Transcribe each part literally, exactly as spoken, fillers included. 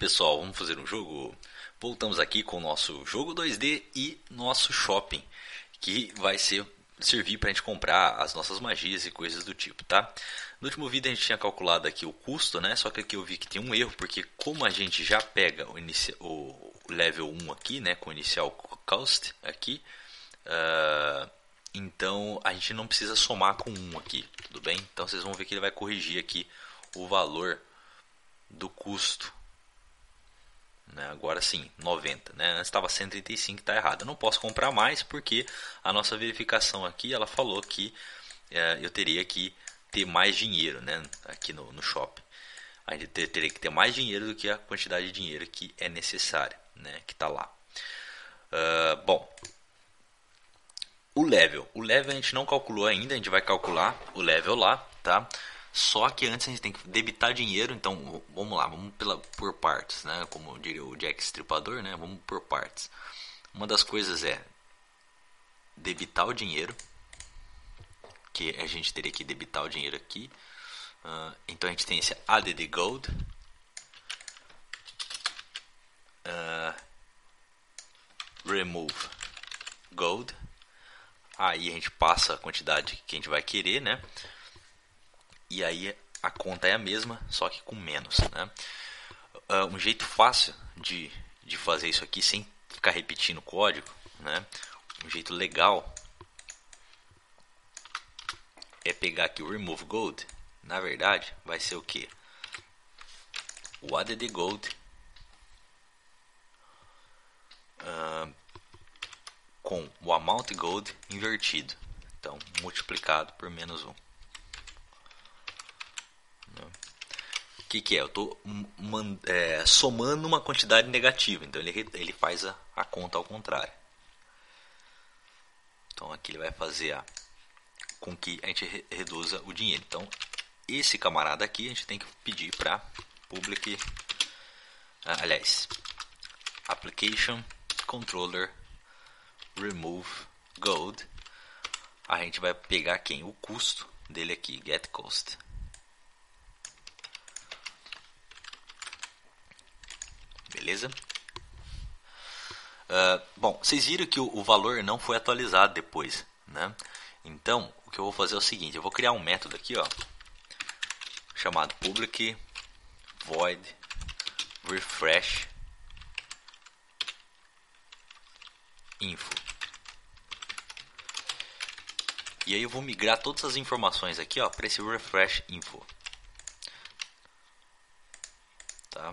pessoal, vamos fazer um jogo? Voltamos aqui com o nosso jogo dois D e nosso shopping, que vai ser, servir para a gente comprar as nossas magias e coisas do tipo, tá? No último vídeo a gente tinha calculado aqui o custo, né? Só que aqui eu vi que tem um erro, porque como a gente já pega o, inicia, o level um aqui, né? Com o inicial cost aqui, uh, então a gente não precisa somar com um aqui, tudo bem? Então vocês vão ver que ele vai corrigir aqui o valor do custo. Agora sim, noventa, né? Antes estava cento e trinta e cinco, está errado. Eu não posso comprar mais porque a nossa verificação aqui, ela falou que é, eu teria que ter mais dinheiro, né? Aqui no, no shopping. A gente ter, teria que ter mais dinheiro do que a quantidade de dinheiro que é necessária, né? Que está lá. Uh, bom, o level. O level a gente não calculou ainda, a gente vai calcular o level lá, tá? Só que antes a gente tem que debitar dinheiro, então vamos lá, vamos pela, por partes, né? Como diria o Jack Stripador, né? Vamos por partes. Uma das coisas é debitar o dinheiro, que a gente teria que debitar o dinheiro aqui. Uh, então a gente tem esse add gold, uh, remove gold, aí a gente passa a quantidade que a gente vai querer, né? E aí a conta é a mesma, só que com menos, né? Uh, um jeito fácil de, de fazer isso aqui sem ficar repetindo o código, né? Um jeito legal é pegar aqui o remove gold. Na verdade, vai ser o que? O add gold uh, com o amount gold invertido. Então, multiplicado por menos um. O que, que é? Eu estou é, somando uma quantidade negativa. Então ele, ele faz a, a conta ao contrário. Então aqui ele vai fazer a, com que a gente re, reduza o dinheiro. Então esse camarada aqui a gente tem que pedir para public, ah, aliás, application controller remove gold. A gente vai pegar quem? O custo dele aqui, get cost. Beleza? Uh, bom, vocês viram que o, o valor não foi atualizado depois, né? Então, o que eu vou fazer é o seguinte, eu vou criar um método aqui, ó, chamado public void refresh info. E aí eu vou migrar todas as informações aqui, ó, para esse refresh info. Tá?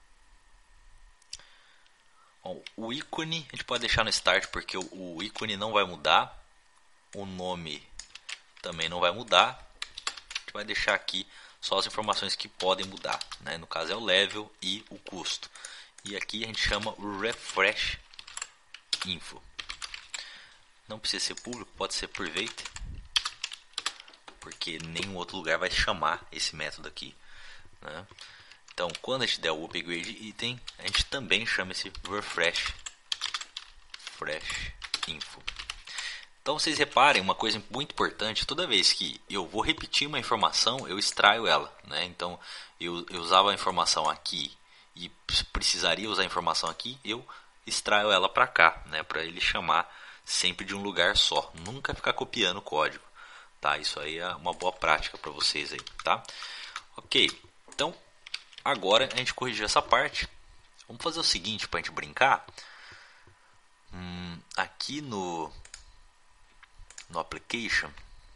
Bom, o ícone a gente pode deixar no start porque o, o ícone não vai mudar, o nome também não vai mudar. A gente vai deixar aqui só as informações que podem mudar, né? No caso é o level e o custo. E aqui a gente chama o refresh info. Não precisa ser público, pode ser private, porque nenhum outro lugar vai chamar esse método aqui, né? Então, quando a gente der o upgrade item, a gente também chama esse refresh, refresh info. Então, vocês reparem uma coisa muito importante: toda vez que eu vou repetir uma informação, eu extraio ela, né? Então, eu, eu usava a informação aqui e precisaria usar a informação aqui, eu extraio ela para cá, né? Para ele chamar sempre de um lugar só, nunca ficar copiando o código, tá? Isso aí é uma boa prática para vocês aí, tá? Ok, então agora a gente corrigiu essa parte. Vamos fazer o seguinte para a gente brincar. Hum, aqui no, no application,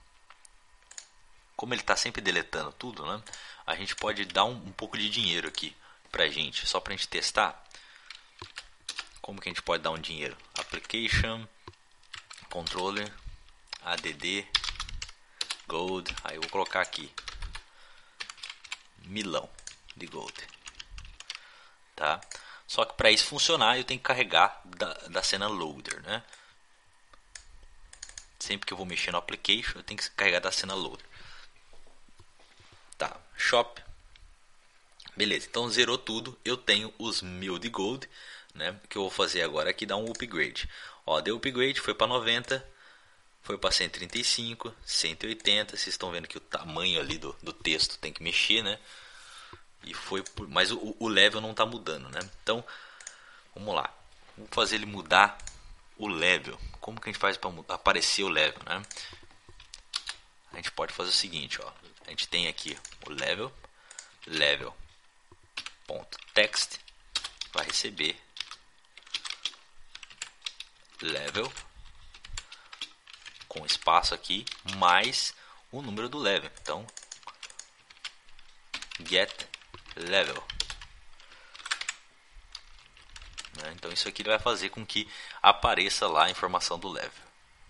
como ele está sempre deletando tudo, né? A gente pode dar um, um pouco de dinheiro aqui para a gente, só para a gente testar. Como que a gente pode dar um dinheiro? Application, controller, add, gold. Aí eu vou colocar aqui milão de gold, tá? Só que para isso funcionar eu tenho que carregar da, da cena loader, né? Sempre que eu vou mexer no application eu tenho que carregar da cena loader, tá? Shop, beleza? Então zerou tudo, eu tenho os mil de gold, né? O que eu vou fazer agora aqui é dar um upgrade. Ó, deu upgrade, foi para noventa, foi para cento e trinta e cinco, cento e oitenta. Vocês estão vendo que o tamanho ali do, do texto tem que mexer, né? E foi por, mas o, o level não está mudando, né? Então, vamos lá. Vamos fazer ele mudar o level. Como que a gente faz para aparecer o level, né? A gente pode fazer o seguinte, ó. A gente tem aqui o level, level.text vai receber level com espaço aqui mais o número do level. Então, get level. Então isso aqui vai fazer com que apareça lá a informação do level.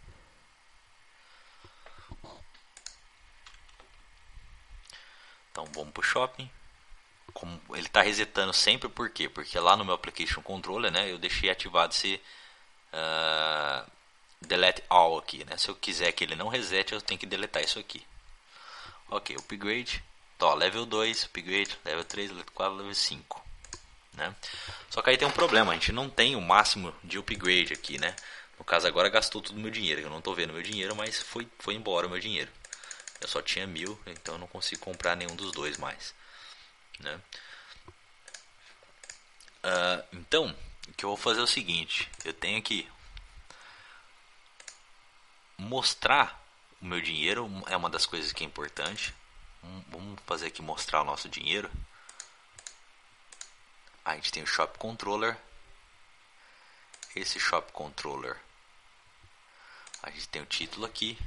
Então vamos para o shopping. Como ele está resetando sempre, por quê? Porque lá no meu application controller, né, eu deixei ativado esse uh, delete all aqui, né? Se eu quiser que ele não resete, eu tenho que deletar isso aqui. Ok, upgrade, então, level dois, upgrade, level três, level quatro, level cinco. Né? Só que aí tem um problema, a gente não tem o máximo de upgrade aqui, né? No caso agora gastou todo o meu dinheiro, eu não estou vendo meu dinheiro, mas foi, foi embora o meu dinheiro. Eu só tinha mil, então eu não consigo comprar nenhum dos dois mais. Né? Uh, então, o que eu vou fazer é o seguinte, eu tenho que mostrar o meu dinheiro, é uma das coisas que é importante. Vamos fazer aqui mostrar o nosso dinheiro. A gente tem o Shop Controller. Esse Shop Controller, a gente tem o título aqui.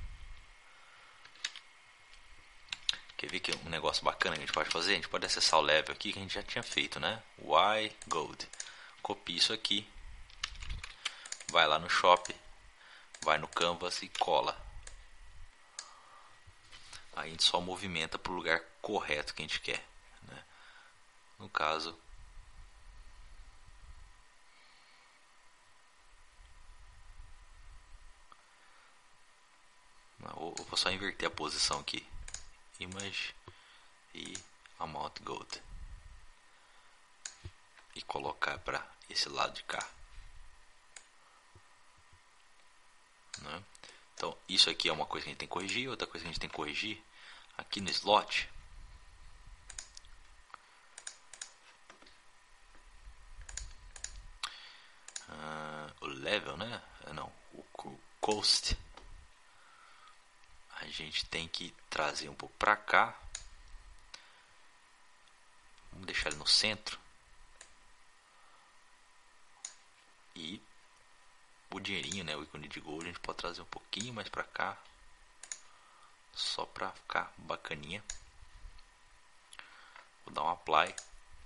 Quer ver que um negócio bacana que a gente pode fazer? A gente pode acessar o level aqui que a gente já tinha feito, né? Y Gold. Copia isso aqui. Vai lá no Shop. Vai no Canvas e cola. Aí a gente só movimenta para o lugar correto que a gente quer. Né? No caso, eu vou só inverter a posição aqui. Image e Amount Gold. E colocar para esse lado de cá. Né? Então, isso aqui é uma coisa que a gente tem que corrigir. Outra coisa que a gente tem que corrigir aqui no slot. Uh, o level, né? Não, o cost. A gente tem que trazer um pouco para cá. Vamos deixar ele no centro. E o dinheirinho, né, o ícone de gold, a gente pode trazer um pouquinho mais para cá. Só para ficar bacaninha. Vou dar um apply.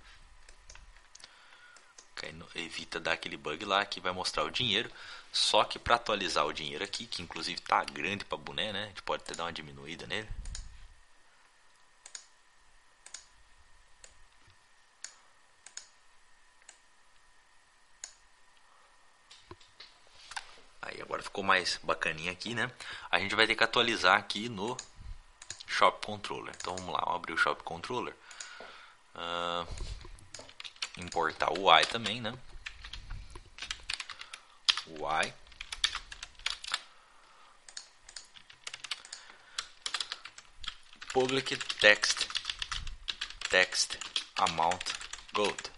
Evita dar aquele bug lá que vai mostrar o dinheiro. Só que para atualizar o dinheiro aqui, que inclusive tá grande para boné, né? A gente pode até dar uma diminuída nele. Aí agora ficou mais bacaninha aqui, né? A gente vai ter que atualizar aqui no Shop Controller. Então vamos lá, vamos abrir o Shop Controller. Uh, importar o Y também, né? Y. Public text text amount gold.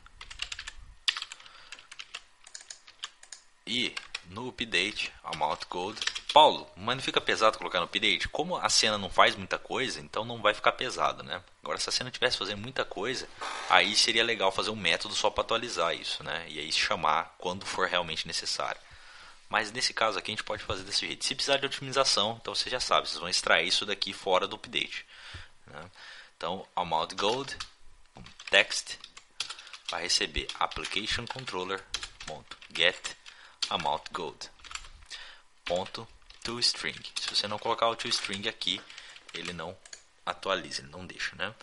E no update amount gold. Paulo, mas não fica pesado colocar no update? Como a cena não faz muita coisa, então não vai ficar pesado, né? Agora, se a cena tivesse fazendo muita coisa, aí seria legal fazer um método só para atualizar isso, né? E aí chamar quando for realmente necessário. Mas nesse caso aqui a gente pode fazer desse jeito. Se precisar de otimização, então você já sabe, vocês vão extrair isso daqui fora do update. Né? Então, amount gold, text, vai receber application controller, get amount gold, ponto toString. Se você não colocar o toString aqui, ele não atualiza, ele não deixa, né?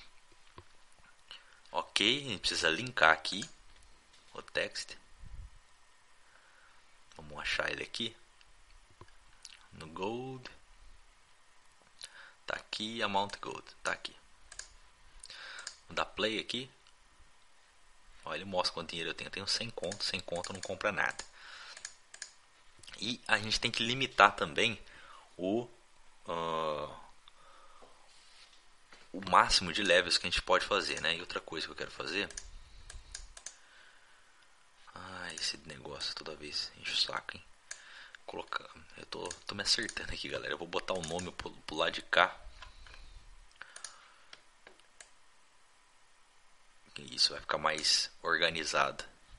Ok, a gente precisa linkar aqui o text. Vamos achar ele aqui no gold. Tá aqui, amount gold, tá aqui. Vou dar play aqui. Olha, ele mostra quanto dinheiro eu tenho. Eu tenho cem conto, cem conto não compra nada. E a gente tem que limitar também o uh, o máximo de levels que a gente pode fazer, né? E outra coisa que eu quero fazer... Ah, esse negócio toda vez enche o saco, hein? Colocar... Eu tô, tô me acertando aqui, galera. Eu vou botar o nome pro, pro lado de cá. Isso vai ficar mais organizado.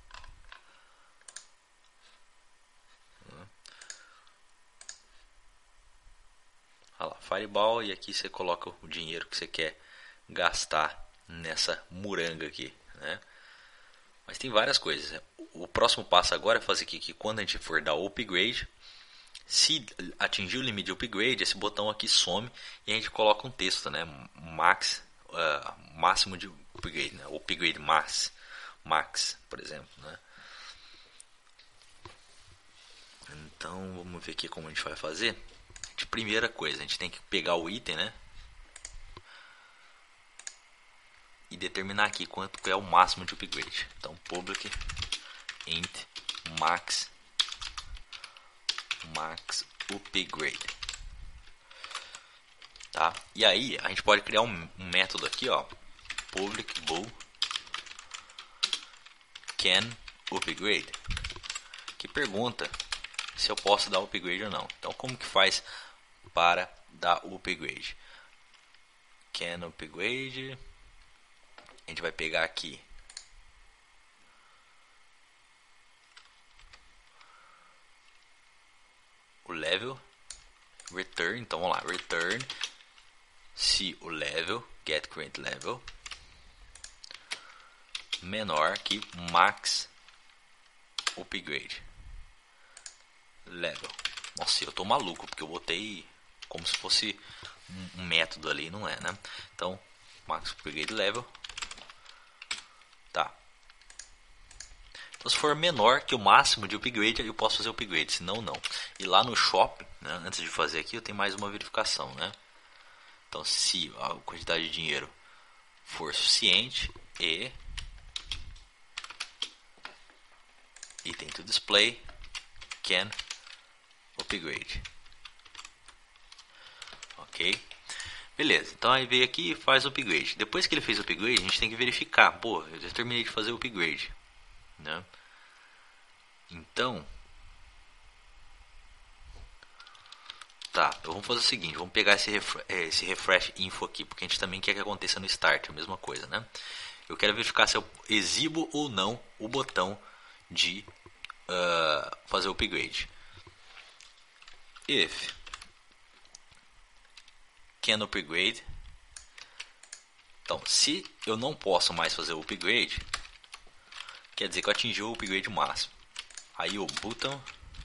Olha lá, Fireball, e aqui você coloca o dinheiro que você quer gastar nessa muranga aqui, né? Mas tem várias coisas. O próximo passo agora é fazer aqui que quando a gente for dar o upgrade, se atingir o limite de upgrade, esse botão aqui some e a gente coloca um texto, né? Max, uh, máximo de upgrade, né? Upgrade max, max, por exemplo, né? Então vamos ver aqui como a gente vai fazer. De primeira coisa, a gente tem que pegar o item, né? E determinar aqui quanto é o máximo de upgrade. Então public int max max upgrade, tá? E aí a gente pode criar um, um método aqui, ó, public bool can upgrade, que pergunta se eu posso dar upgrade ou não. Então como que faz para dar o upgrade? Can upgrade. A gente vai pegar aqui o level return. Então vamos lá, return se o level get current level menor que max upgrade level. Nossa, eu tô maluco porque eu botei como se fosse um método ali, não é, né? Então max upgrade level, tá? Então se for menor que o máximo de upgrade, eu posso fazer upgrade, senão não. E lá no shop, né, antes de fazer aqui, eu tenho mais uma verificação, né? Então se a quantidade de dinheiro for suficiente e item to display can upgrade, ok? Beleza, então aí veio aqui e faz o upgrade. Depois que ele fez o upgrade, a gente tem que verificar. Pô, eu já terminei de fazer o upgrade, né? Então, tá, então vamos fazer o seguinte. Vamos pegar esse, refre esse refresh info aqui, porque a gente também quer que aconteça no start, a mesma coisa, né? Eu quero verificar se eu exibo ou não o botão de uh, fazer o upgrade. If can upgrade. Então, se eu não posso mais fazer o upgrade, quer dizer que eu atingi o upgrade máximo. Aí o button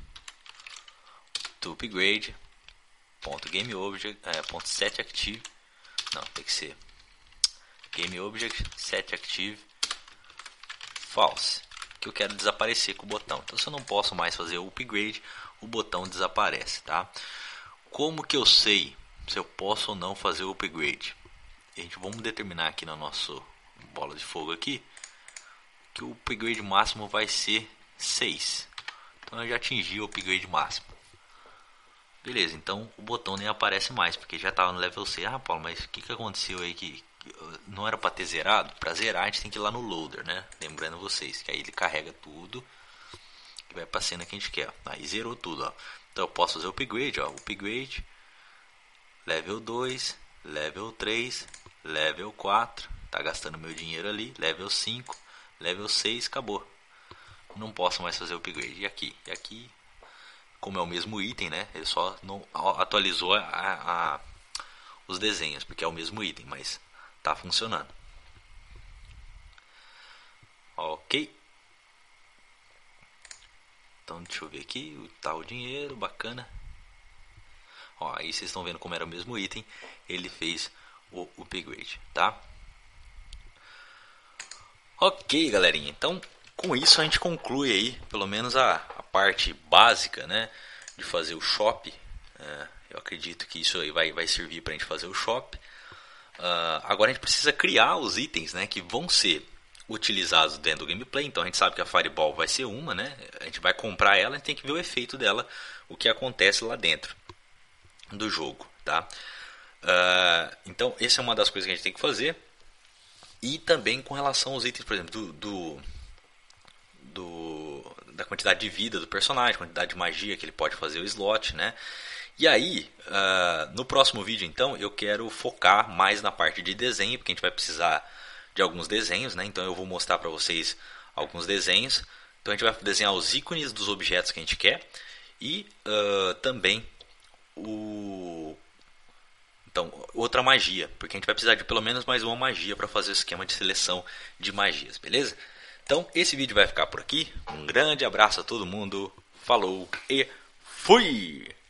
to upgrade ponto game object é, ponto set active, não, tem que ser game object set active false, que eu quero desaparecer com o botão. Então, se eu não posso mais fazer o upgrade, o botão desaparece, tá? Como que eu sei se eu posso ou não fazer o upgrade? A gente vamos determinar aqui na nossa bola de fogo aqui que o upgrade máximo vai ser seis. Então eu já atingi o upgrade máximo. Beleza, então o botão nem aparece mais porque já estava no level seis. Ah, Paulo, mas o que, que aconteceu aí que, que não era para ter zerado? Para zerar a gente tem que ir lá no loader, né? Lembrando vocês que aí ele carrega tudo e vai para a cena que a gente quer. Aí zerou tudo, ó. Então eu posso fazer o upgrade, ó, upgrade level dois, level três, level quatro, tá gastando meu dinheiro ali, level cinco, level seis, acabou. Não posso mais fazer o upgrade. E aqui, e aqui, como é o mesmo item, né? Ele só não atualizou a, a, os desenhos, porque é o mesmo item, mas tá funcionando. Ok. Então deixa eu ver aqui, tá o dinheiro, bacana. Ó, aí vocês estão vendo como era o mesmo item, ele fez o upgrade, tá? Ok, galerinha, então com isso a gente conclui aí, pelo menos a, a parte básica, né, de fazer o shop. É, eu acredito que isso aí vai, vai servir para a gente fazer o shop. Uh, agora a gente precisa criar os itens, né, que vão ser utilizados dentro do gameplay. Então a gente sabe que a Fireball vai ser uma, né? A gente vai comprar ela e tem que ver o efeito dela, o que acontece lá dentro do jogo, tá? Uh, então, essa é uma das coisas que a gente tem que fazer. E também com relação aos itens, por exemplo, do, do, do da quantidade de vida do personagem, quantidade de magia que ele pode fazer o slot, né? E aí, uh, no próximo vídeo, então, eu quero focar mais na parte de desenho, porque a gente vai precisar de alguns desenhos, né? Então eu vou mostrar para vocês alguns desenhos. Então a gente vai desenhar os ícones dos objetos que a gente quer e uh, também o então outra magia, porque a gente vai precisar de pelo menos mais uma magia para fazer o esquema de seleção de magias, beleza? Então esse vídeo vai ficar por aqui. Um grande abraço a todo mundo. Falou e fui!